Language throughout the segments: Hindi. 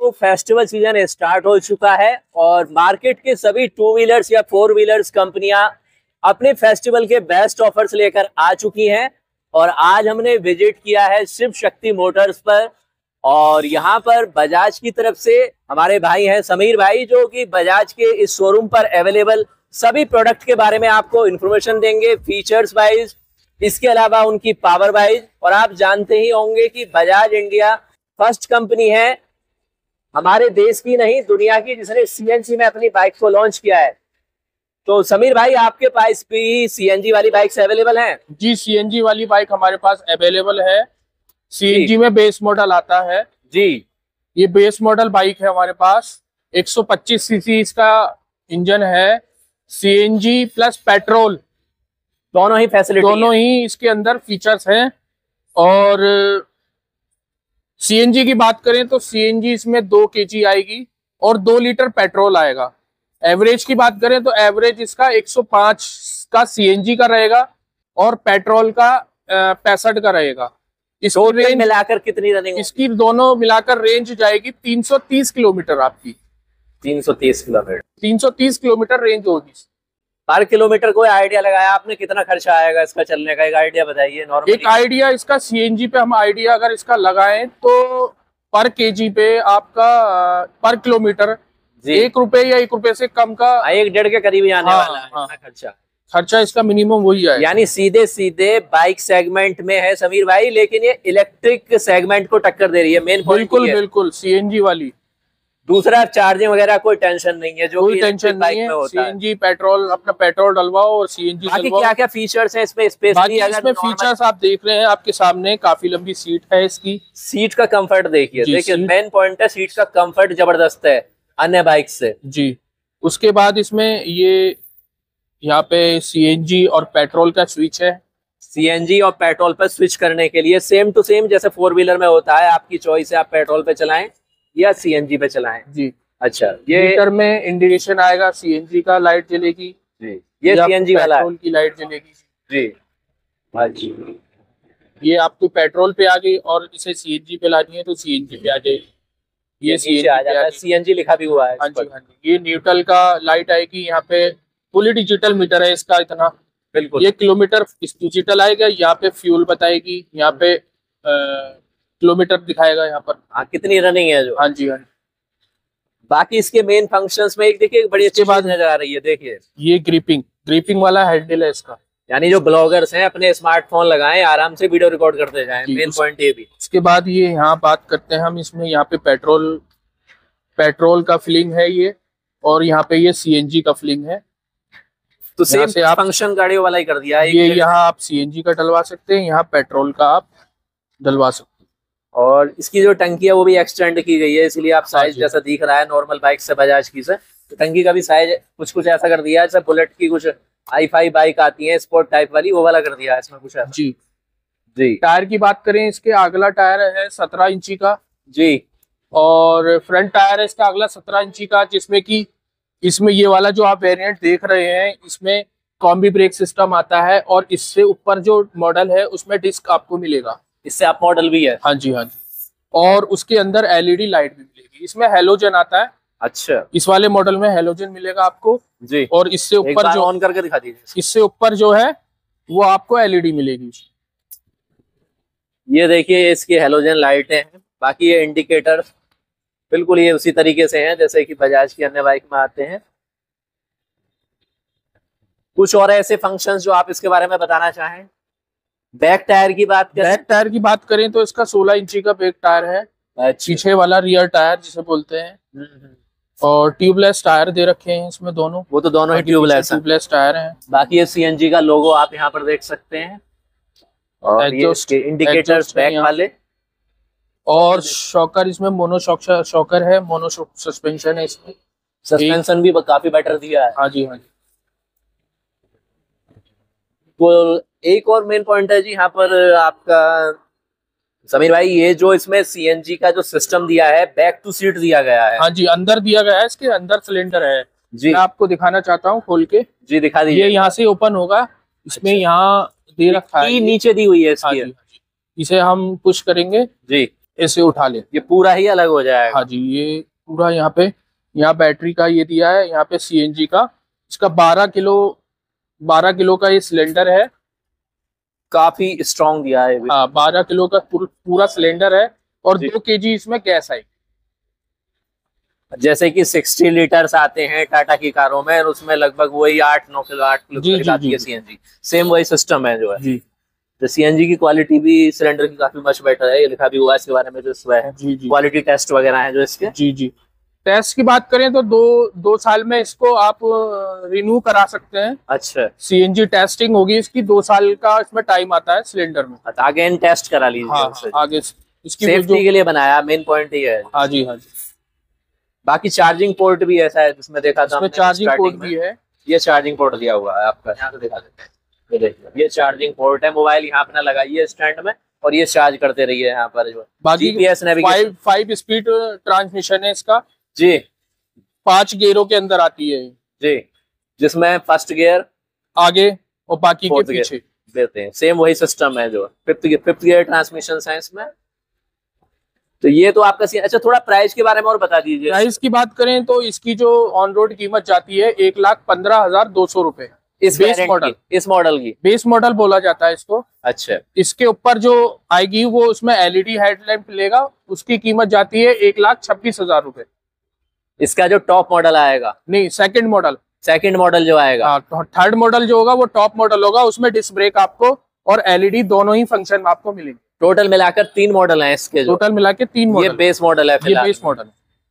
दोस्तों फेस्टिवल सीजन स्टार्ट हो चुका है और मार्केट के सभी टू व्हीलर्स या फोर व्हीलर्स कंपनियां अपने फेस्टिवल के बेस्ट ऑफर्स लेकर आ चुकी हैं। और आज हमने विजिट किया है शिव शक्ति मोटर्स पर और यहाँ पर बजाज की तरफ से हमारे भाई हैं समीर भाई, जो कि बजाज के इस शोरूम पर अवेलेबल सभी प्रोडक्ट के बारे में आपको इन्फॉर्मेशन देंगे, फीचर्स वाइज, इसके अलावा उनकी पावर वाइज। और आप जानते ही होंगे कि बजाज इंडिया फर्स्ट कंपनी है हमारे देश की नहीं दुनिया की जिसने सीएनजी में अपनी बाइक को लॉन्च किया है। तो समीर भाई, आपके पास भी सीएनजी वाली बाइक्स अवेलेबल हैं? जी, सीएनजी वाली बाइक हमारे पास अवेलेबल है। सीएनजी में बेस मॉडल आता है जी। ये बेस मॉडल बाइक है हमारे पास। 125 सीसी इसका इंजन है। सीएनजी प्लस पेट्रोल दोनों ही फैसिलिटी, दोनों ही इसके अंदर फीचर्स हैं। और सीएनजी की बात करें तो सीएनजी इसमें 2 kg आएगी और 2 लीटर पेट्रोल आएगा। एवरेज की बात करें तो एवरेज इसका 105 का सीएनजी का रहेगा और पेट्रोल का 65 का रहेगा। इसकी रेंज मिलाकर कितनी रनिंग? इसकी दोनों मिलाकर रेंज जाएगी 330 किलोमीटर आपकी। 330 किलोमीटर 330 किलोमीटर रेंज होगी। पर किलोमीटर कोई आइडिया लगाया आपने कितना खर्चा आएगा इसका चलने का? एक आइडिया बताइए नॉर्मली। एक आइडिया इसका सीएनजी पे हम आइडिया अगर इसका लगाएं तो पर केजी पे आपका पर किलोमीटर 1 रुपए या 1 रुपए से कम का 1-1.5 के करीब ही आने वाला है। खर्चा इसका मिनिमम वही है। यानी सीधे सीधे बाइक सेगमेंट में है समीर भाई, लेकिन ये इलेक्ट्रिक सेगमेंट को टक्कर दे रही है। मेन बिल्कुल बिल्कुल सीएनजी वाली। दूसरा चार्जिंग वगैरह कोई टेंशन नहीं है, जो कोई टेंशन नहीं है। सीएनजी पेट्रोल अपना पेट्रोल डलवाओ और सीएनजी डलवाओ। क्या क्या फीचर्स हैं इसमें? स्पेशली इसमें फीचर्स आप देख रहे हैं आपके सामने, काफी लंबी सीट है इसकी। सीट का कंफर्ट देखिए मेन पॉइंट है, सीट का कंफर्ट जबरदस्त है अन्य बाइक से जी। उसके बाद इसमें ये यहाँ पे सीएनजी और पेट्रोल का स्विच है। सीएनजी और पेट्रोल पर स्विच करने के लिए सेम टू सेम जैसे 4 व्हीलर में होता है, आपकी चॉइस है, आप पेट्रोल पे चलाएं या सीएनजी पे चलाएं जी। अच्छा, ये मीटर में इंडिकेशन आएगा, सीएनजी का लाइट जलेगी जी, ये सीएनजी वाला पेट्रोल की लाइट जलेगी जी। जी, ये आपको पेट्रोल पे आ गई और इसे सीएनजी पे लानी है तो सीएनजी पे आ जाएगी। ये सीएनजी आ जाता है, सीएनजी लिखा भी हुआ है। हाँ जी हाँ जी। ये न्यूट्रल का लाइट आएगी। यहाँ पे फुली डिजिटल मीटर है इसका इतना। बिल्कुल, ये किलोमीटर डिजिटल आएगा। यहाँ पे फ्यूल बताएगी, यहाँ पे किलोमीटर दिखाएगा यहाँ पर कितनी रनिंग है जो। हाँ जी हाँ। बाकी इसके मेन फंक्शंस में एक देखिए, एक बड़ी अच्छी बात नजर आ रही है, देखिए ये ग्रिपिंग वाला हैंडल है इसका। यानी जो ब्लॉगर्स हैं अपने स्मार्टफोन लगाएं, आराम से वीडियो रिकॉर्ड करते जाएं। मेन पॉइंट ये भी। इसके बाद ये यहाँ बात करते हैं हम इसमें, यहाँ पे पेट्रोल का फिलिंग है ये, और यहाँ पे ये सीएनजी का फिलिंग है। तो सेम फंक्शन गाड़ियों वाला ही कर दिया है। ये यहाँ आप सीएनजी का डलवा सकते हैं, यहाँ पेट्रोल का आप डलवा सकते हैं। और इसकी जो टंकी है वो भी एक्सटेंड की गई है, इसलिए आप साइज जैसा दिख रहा है नॉर्मल बाइक से बजाज की से, तो टंकी का भी साइज कुछ ऐसा कर दिया है जैसे बुलेट की कुछ हाई-फाई बाइक आती है स्पोर्ट टाइप वाली, वो वाला कर दिया है इसमें कुछ ऐसा जी जी। टायर की बात करें, इसके अगला टायर है 17 इंची का जी, और फ्रंट टायर है इसका अगला 17 इंची का, जिसमें कि इसमें ये वाला जो आप वेरिएंट देख रहे हैं इसमें कॉम्बी ब्रेक सिस्टम आता है, और इससे ऊपर जो मॉडल है उसमें डिस्क आपको मिलेगा। इससे आप मॉडल भी है? हाँ जी हाँ जी। और उसके अंदर एलईडी लाइट भी मिलेगी। इसमें हेलोजन आता है। अच्छा, इस वाले मॉडल में हेलोजन मिलेगा आपको जी। और इससे ऊपर जो ऑन करके दिखा दीजिए, इससे ऊपर जो है वो आपको एलईडी मिलेगी। ये देखिए इसकी हेलोजन लाइटें हैं। बाकी ये इंडिकेटर बिल्कुल ये उसी तरीके से हैं जैसे कि बजाज की अन्य बाइक में आते हैं। कुछ और ऐसे फंक्शंस जो आप इसके बारे में बताना चाहें? बैक टायर की बात करें तो इसका 16 इंची का बैक टायर है। पीछे वाला रियर टायर जिसे बोलते हैं, और ट्यूबलेस टायर दे रखे हैं इसमें दोनों। वो तो दोनों ही ट्यूबलेस टायर हैं। बाकी ये सीएनजी का लोगो आप यहाँ पर देख सकते हैं, और ये इसके इंडिकेटर्स बैक वाले, और शॉकर इसमें मोनो शॉकर है, मोनो सस्पेंशन है इसमें। सस्पेंशन भी काफी बेटर दिया है। हाँ जी हाँ जी। तो एक और मेन पॉइंट है जी यहाँ पर आपका समीर भाई, ये जो इसमें सीएनजी का जो सिस्टम दिया है, बैक टू सीट दिया गया है। हाँ जी, अंदर दिया गया है, इसके अंदर सिलेंडर है जी। मैं आपको दिखाना चाहता हूँ खोल के जी, दिखा दीजिए। ये यहाँ से ओपन होगा। इसमें यहाँ दे रखा है, नीचे दी हुई है इसकी। इसे हम पुश करेंगे जी, ऐसे उठा ले, ये पूरा ही अलग हो जाएगा। हाँ जी, ये पूरा यहाँ पे, यहाँ बैटरी का ये दिया है, यहाँ पे सीएनजी का। इसका 12 किलो का ये सिलेंडर है, काफी स्ट्रॉन्ग दिया है। हाँ 12 किलो का पूरा सिलेंडर है, और 2 kg इसमें गैस आई। जैसे कि 60 लीटर्स आते हैं टाटा की कारों में, और उसमें लगभग वही 8-9 किलो 8 किलो आती है सीएनजी। सेम वही सिस्टम है जो है जी। तो सीएनजी की क्वालिटी भी सिलेंडर की काफी मच बेटर है, ये लिखा भी हुआ है इसके बारे में जो इसमें है। क्वालिटी टेस्ट वगैरह है जो इसके। जी। टेस्ट की बात करें तो 2 साल में इसको आप रिन्यू करा सकते हैं। अच्छा, सीएनजी टेस्टिंग होगी इसकी, 2 साल का इसमें टाइम आता है सिलेंडर में। आगे इन टेस्ट करा लीजिए। हाँ, आगे इसकी सेफ्टी के लिए बनाया, मेन पॉइंट ही है। हाँ जी, हाँ जी। बाकी चार्जिंग पोर्ट भी ऐसा है जिसमें देखा था, चार्जिंग पोर्ट भी है। ये चार्जिंग पोर्ट दिया हुआ है आपका, यहाँ से दिखा देते हैं। ये देखिए, ये चार्जिंग पोर्ट है, मोबाइल यहाँ अपना लगाइए स्टैंड में और ये चार्ज करते रहिए यहाँ पर जो। बाकी जीपीएस नेविगेशन, 5 स्पीड ट्रांसमिशन है इसका जी, 5 गियरों के अंदर आती है जी, जिसमें फर्स्ट गियर आगे और बाकी के पीछे देते हैं। सेम वही सिस्टम है जो फिफ्थ गियर ट्रांसमिशन है इसमें। तो ये तो आपका अच्छा, थोड़ा प्राइस के बारे में और बता दीजिए। प्राइस की बात करें तो इसकी जो ऑन रोड कीमत जाती है 1,15,200 रुपए। इस मॉडल की बेस मॉडल बोला जाता है इसको। अच्छा, इसके ऊपर जो आएगी वो उसमें एलईडी हेडलैम्प लेगा, उसकी कीमत जाती है 1,26,000 रुपए। इसका जो टॉप मॉडल आएगा, नहीं सेकंड मॉडल जो आएगा, थर्ड मॉडल जो होगा वो टॉप मॉडल होगा, उसमें डिस्क ब्रेक आपको और एलईडी दोनों ही फंक्शन आपको मिलेंगे। टोटल मिलाकर 3 मॉडल हैं इसके, टोटल मिलाकर 3 मॉडल। ये बेस मॉडल है, ये बेस मॉडल।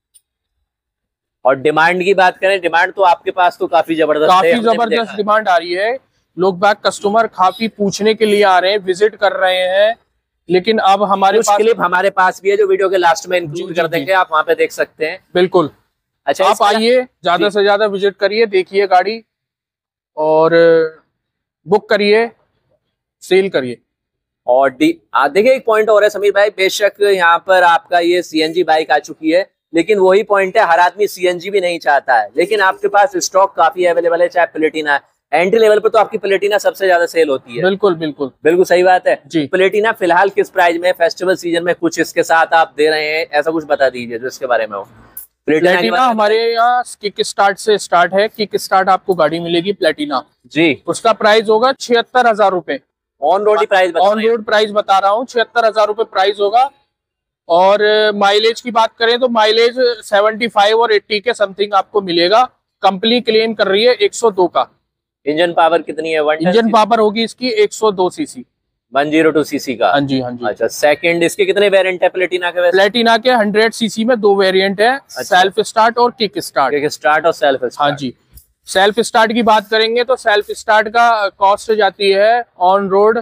और डिमांड की बात करें, डिमांड तो आपके पास तो काफी जबरदस्त डिमांड आ रही है। लोग बाग कस्टमर काफी पूछने के लिए आ रहे हैं, विजिट कर रहे हैं। लेकिन अब हमारे पास क्लिप हमारे पास भी है जो वीडियो के लास्ट में इंक्लूड कर देंगे, आप वहां पे देख सकते हैं। बिल्कुल। अच्छा, आप आइए, ज्यादा से ज्यादा विजिट करिए, देखिए गाड़ी और बुक करिए, सेल करिए। और देखिए एक पॉइंट और है समीर भाई, बेशक यहाँ पर आपका ये सीएनजी बाइक आ चुकी है, लेकिन वही पॉइंट है, हर आदमी सीएनजी भी नहीं चाहता है, लेकिन आपके पास स्टॉक काफी अवेलेबल है। चाहे प्लेटिना, एंट्री लेवल पर तो आपकी प्लेटिना सबसे ज्यादा सेल होती है। बिल्कुल सही बात है जी। प्लेटिना फिलहाल किस प्राइस में, फेस्टिवल सीजन में कुछ इसके साथ आप दे रहे हैं, ऐसा कुछ बता दीजिए जो इसके बारे में हो। प्लेटिना हमारे यहाँ किक स्टार्ट से स्टार्ट है। किक स्टार्ट आपको गाड़ी मिलेगी प्लेटिना जी, उसका प्राइस होगा 76,000 रुपए। ऑन रोड प्राइस बता रहा हूँ, 76,000 रुपए प्राइस होगा। और माइलेज की बात करें तो माइलेज 75 और 80 के समथिंग आपको मिलेगा। कंपनी क्लेम कर रही है 102 का। इंजन पावर कितनी है? इंजन पावर होगी इसकी 102 सीसी, 102 सीसी का। हाँ जी, हाँ जी। अच्छा, सेकंड इसके कितने वेरिएंट है प्लेटिना के? प्लेटिना के 100 सीसी में 2 वेरिएंट है। अच्छा। सेल्फ स्टार्ट और किक स्टार्ट। और सेल्फ स्टार्ट, हाँ जी। सेल्फ स्टार्ट की बात करेंगे तो सेल्फ स्टार्ट का कॉस्ट जाती है ऑन रोड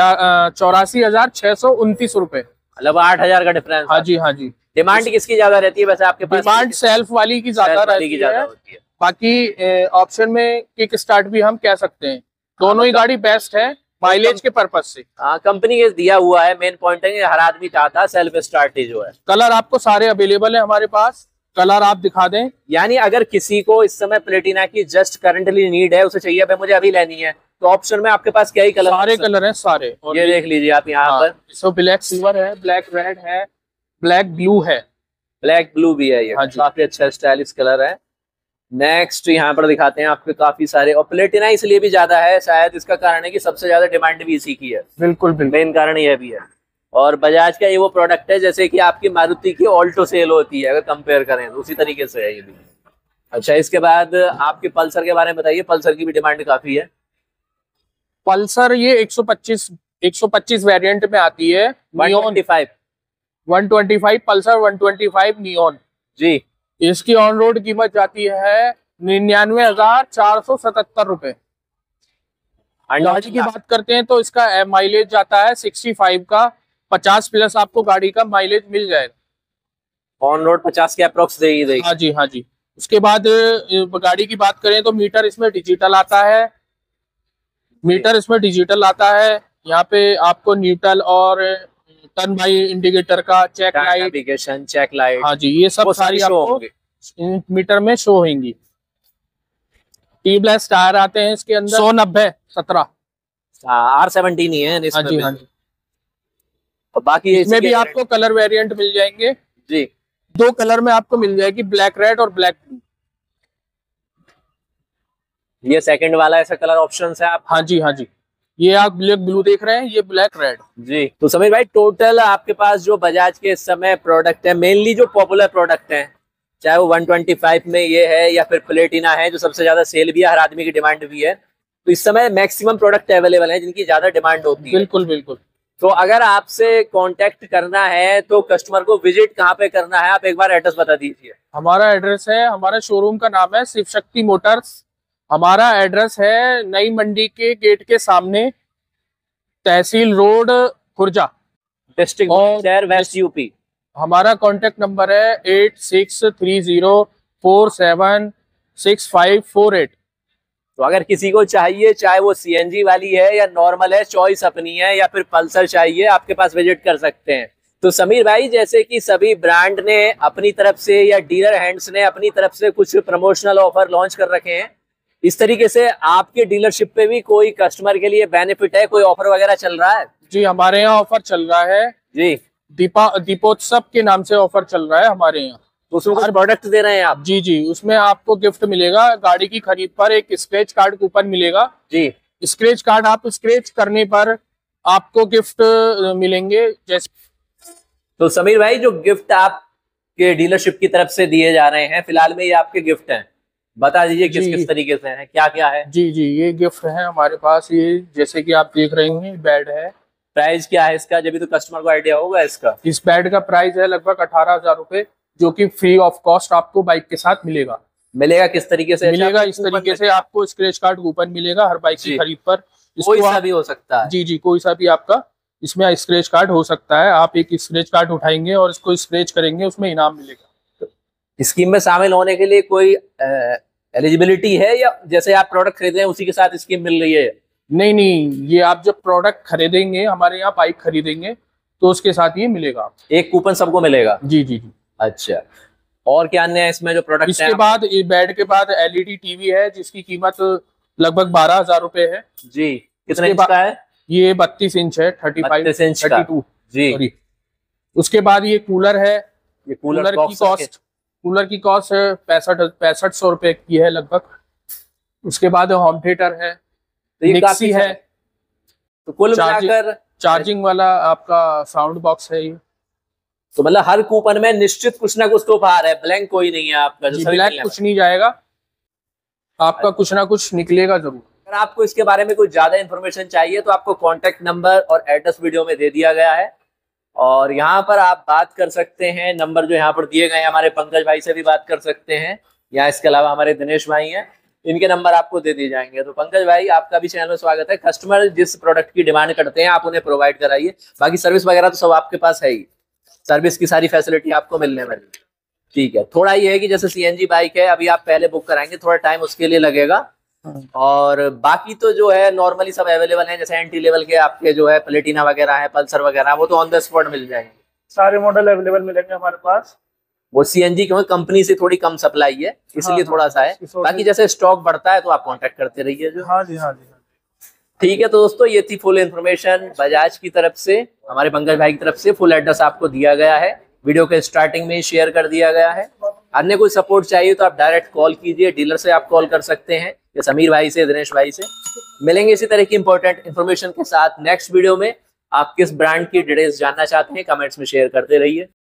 84,629 रुपए, मतलब 8,000 का डिफरेंस। हाँ जी, हाँ जी। डिमांड किसकी ज्यादा रहती है वैसे आपके पास? डिमांड सेल्फ वाली की ज्यादा रहती है। बाकी ऑप्शन में किक स्टार्ट भी हम कह सकते हैं। दोनों ही गाड़ी बेस्ट है माइलेज के पर्पज से। हाँ, कंपनी के दिया हुआ है, मेन पॉइंट है हर आदमी चाहता है सेल्फ स्टार्ट ही जो है। कलर आपको सारे अवेलेबल है हमारे पास, कलर आप दिखा दें। यानी अगर किसी को इस समय प्लेटिना की जस्ट करंटली नीड है, उसे चाहिए मुझे अभी लेनी है, तो ऑप्शन में आपके पास क्या ही कलर? सारे कलर हैं सारे। ये देख लीजिए आप यहाँ पर। सो ब्लैक सिल्वर है, ब्लैक रेड है, ब्लैक ब्लू है, ब्लैक ब्लू भी है ये। हाँ, काफी अच्छा स्टाइलिश कलर है। नेक्स्ट यहाँ पर दिखाते हैं आपके काफी सारे, और प्लेटिना इसलिए भी ज्यादा है, शायद इसका कारण है कि सबसे ज्यादा डिमांड भी इसी की है। बिल्कुल, मेन कारण यह भी है। और बजाज का ये वो प्रोडक्ट है जैसे कि आपकी मारुति की ऑल्टो सेल होती है, अगर कंपेयर करें तो उसी तरीके से है ये भी। अच्छा, इसके बाद आपके पल्सर के बारे में बताइए। पल्सर की भी डिमांड काफी है। पल्सर ये 125 वेरिएंट में आती है। 125 पल्सर 125 नियॉन जी। इसकी ऑन रोड कीमत जाती है 99,477 रुपए। गाड़ी की बात करते हैं तो इसका माइलेज जाता है 65 का, 50 प्लस आपको गाड़ी का माइलेज मिल जाएगा। ऑन रोड 50 के अप्रोक्स देगी। हाँ जी, हाँ जी। उसके बाद गाड़ी की बात करें तो मीटर इसमें डिजिटल आता है। यहाँ पे आपको न्यूट्रल और टर्न बाई इंडिकेटर का चेक लाइट, हाँ जी, ये सब सारी आपको मीटर में शो होंगी। टीयूबलेस टायर आते हैं इसके अंदर 190 17 R17 ही है इसमें। हाँ जी, हाँ जी। और बाकी इसमें भी आपको कलर वेरिएंट मिल जाएंगे जी। 2 कलर में आपको मिल जाएगी, ब्लैक रेड और ब्लैक ब्लू। ये सेकंड वाला ऐसा कलर ऑप्शन है आप? हाँ जी, हाँ जी। ये आप ब्लैक ब्लू देख रहे हैं, ये ब्लैक रेड जी। तो समीर भाई टोटल आपके पास जो बजाज के इस समय प्रोडक्ट है, मेनली जो पॉपुलर प्रोडक्ट हैं, चाहे वो 125 में ये है या फिर प्लेटिना है जो सबसे ज्यादा सेल भी है, हर आदमी की डिमांड भी है, तो इस समय मैक्सिमम प्रोडक्ट अवेलेबल है जिनकी ज्यादा डिमांड होती है। बिल्कुल बिल्कुल। तो अगर आपसे कांटेक्ट करना है तो कस्टमर को विजिट कहाँ पे करना है, आप एक बार एड्रेस बता दीजिए। हमारा एड्रेस है, हमारे शोरूम का नाम है शिव शक्ति मोटर्स। हमारा एड्रेस है नई मंडी के गेट के सामने, तहसील रोड, खुर्जा, डिस्ट्रिक्ट शहर वेस्ट यूपी। हमारा कॉन्टेक्ट नंबर है 8630476548। तो अगर किसी को चाहिए, चाहे वो सीएनजी वाली है या नॉर्मल है, चॉइस अपनी है, या फिर पल्सर चाहिए, आपके पास विजिट कर सकते हैं। तो समीर भाई जैसे कि सभी ब्रांड ने अपनी तरफ से या डीलर हैंड्स ने अपनी तरफ से कुछ प्रमोशनल ऑफर लॉन्च कर रखे हैं, इस तरीके से आपके डीलरशिप पे भी कोई कस्टमर के लिए बेनिफिट है, कोई ऑफर वगैरह चल रहा है? जी, हमारे यहाँ ऑफर चल रहा है जी। दीपोत्सव के नाम से ऑफर चल रहा है हमारे यहाँ। तो उसमें कुछ प्रोडक्ट दे रहे हैं आप? जी जी, उसमें आपको गिफ्ट मिलेगा, गाड़ी की खरीद पर एक स्क्रैच कार्ड कूपन मिलेगा जी। स्क्रैच कार्ड आप स्क्रैच करने पर आपको गिफ्ट मिलेंगे। जैसे तो समीर भाई जो गिफ्ट आपके डीलरशिप की तरफ से दिए जा रहे हैं फिलहाल में, ये आपके गिफ्ट हैं, बता दीजिए किस किस तरीके से हैं, क्या क्या है? जी जी, ये गिफ्ट है हमारे पास। ये जैसे कि आप देख रहे हैं, बेड है। प्राइस क्या है इसका, जब भी तो कस्टमर को आइडिया होगा इसका? इस बेड का प्राइस है लगभग 18,000 रुपए, जो कि फ्री ऑफ कॉस्ट आपको बाइक के साथ मिलेगा। मिलेगा किस तरीके से? मिलेगा इस तरीके से, आपको स्क्रैच कार्ड कूपन मिलेगा हर बाइक की खरीद पर। कोई सा भी हो सकता है? जी जी, कोई सा भी आपका इसमें स्क्रैच कार्ड हो सकता है। आप एक स्क्रैच कार्ड उठाएंगे और इसको स्क्रैच करेंगे, उसमें इनाम मिलेगा। तो स्कीम में शामिल होने के लिए कोई एलिजिबिलिटी है, या जैसे आप प्रोडक्ट खरीद रहे हैं उसी के साथ स्कीम मिल रही है? नहीं नहीं, ये आप जब प्रोडक्ट खरीदेंगे, हमारे यहाँ बाइक खरीदेंगे, तो उसके साथ ये मिलेगा। एक कूपन सबको मिलेगा? जी जी जी। अच्छा, और क्या अन्य है इसमें जो प्रोडक्ट? इसके बाद बेड के बाद एलईडी टीवी है जिसकी कीमत लगभग 12,000 रुपए है जी। कितने इंच का है? ये 32 इंच है, 32 जी। सॉरी। उसके बाद ये कूलर है। ये कूलर की कॉस्ट 6500 रुपए की है लगभग। उसके बाद होम थिएटर है, मिक्सी है, तो कुल मिलाकर चार्जिंग वाला आपका साउंड बॉक्स है ये। तो मतलब हर कूपन में निश्चित कुछ ना कुछ तो उपहार है, ब्लैंक कोई नहीं है आपका? जो ब्लैंक कुछ नहीं जाएगा आपका, कुछ ना कुछ निकलेगा जरूर। अगर आपको इसके बारे में कुछ ज्यादा इन्फॉर्मेशन चाहिए तो आपको कॉन्टेक्ट नंबर और एड्रेस वीडियो में दे दिया गया है, और यहाँ पर आप बात कर सकते हैं। नंबर जो यहाँ पर दिए गए हैं, हमारे पंकज भाई से भी बात कर सकते हैं, या इसके अलावा हमारे दिनेश भाई हैं, इनके नंबर आपको दे दिए जाएंगे। तो पंकज भाई आपका भी चैनल में स्वागत है। कस्टमर जिस प्रोडक्ट की डिमांड करते हैं आप उन्हें प्रोवाइड कराइए, बाकी सर्विस वगैरह तो सब आपके पास है ही, सर्विस की सारी फैसिलिटी आपको मिलने वाली है। ठीक है, थोड़ा ये है कि जैसे सीएनजी बाइक है, अभी आप पहले बुक कराएंगे, थोड़ा टाइम उसके लिए लगेगा, और बाकी तो जो है नॉर्मली सब अवेलेबल है। जैसे एंटी लेवल के आपके जो है प्लेटिना वगैरह है, पल्सर वगैरह, वो तो ऑन द स्पॉट मिल जाएंगे, सारे मॉडल अवेलेबल मिलेंगे हमारे पास। वो सीएनजी क्योंकि कंपनी से थोड़ी कम सप्लाई है इसलिए थोड़ा सा है, बाकी जैसे स्टॉक बढ़ता है तो आप कांटेक्ट करते रहिए जो। हाँ जी, हाँ जी। ठीक है, तो दोस्तों ये थी फुल इन्फॉर्मेशन बजाज की तरफ से, हमारे पंकज भाई की तरफ से। फुल एड्रेस आपको दिया गया है, वीडियो के स्टार्टिंग में ही शेयर कर दिया गया है। अन्य कोई सपोर्ट चाहिए तो आप डायरेक्ट कॉल कीजिए, डीलर से आप कॉल कर सकते हैं, या समीर भाई से, दिनेश भाई से। मिलेंगे इसी तरह की इंपॉर्टेंट इन्फॉर्मेशन के साथ नेक्स्ट वीडियो में। आप किस ब्रांड की डिटेल्स जानना चाहते हैं कमेंट्स में शेयर करते रहिए।